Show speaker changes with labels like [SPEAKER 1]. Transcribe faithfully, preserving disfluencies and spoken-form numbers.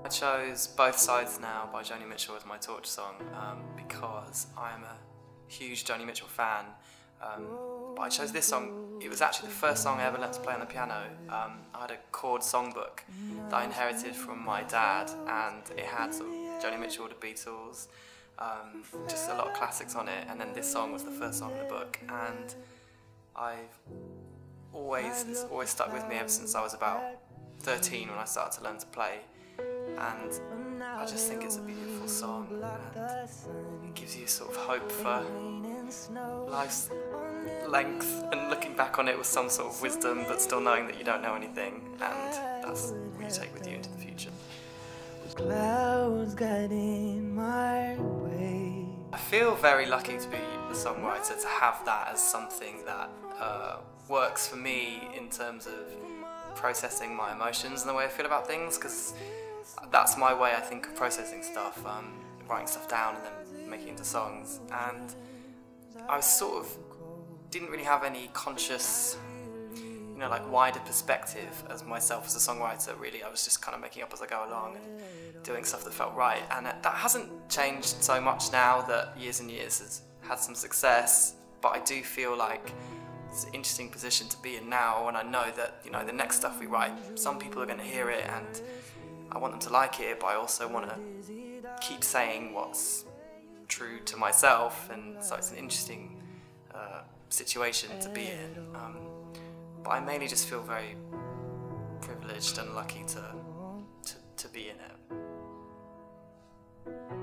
[SPEAKER 1] I chose Both Sides Now by Joni Mitchell as my torch song um, because I am a huge Joni Mitchell fan. Um, but I chose this song, it was actually the first song I ever learnt to play on the piano. Um, I had a chord songbook that I inherited from my dad, and it had sort of Joni Mitchell, the Beatles, um, just a lot of classics on it, and then this song was the first song in the book, and I've always, it's always stuck with me ever since I was about thirteen when I started to learn to play. And I just think it's a beautiful song, and it gives you sort of hope for life's length and looking back on it with some sort of wisdom, but still knowing that you don't know anything, and that's what you take with you into the future.
[SPEAKER 2] Clouds got in my way.
[SPEAKER 1] I feel very lucky to be a songwriter, to have that as something that uh, works for me in terms of processing my emotions and the way I feel about things, because that's my way, I think, of processing stuff, um, writing stuff down and then making it into songs. And I was sort of, didn't really have any conscious, you know, like wider perspective as myself as a songwriter, really. I was just kind of making up as I go along and doing stuff that felt right. And that hasn't changed so much now that Years and Years has had some success, but I do feel like it's an interesting position to be in now when I know that, you know, the next stuff we write, some people are going to hear it and I want them to like it, but I also want to keep saying what's true to myself, and so it's an interesting uh, situation to be in. Um, but I mainly just feel very privileged and lucky to, to, to be in it.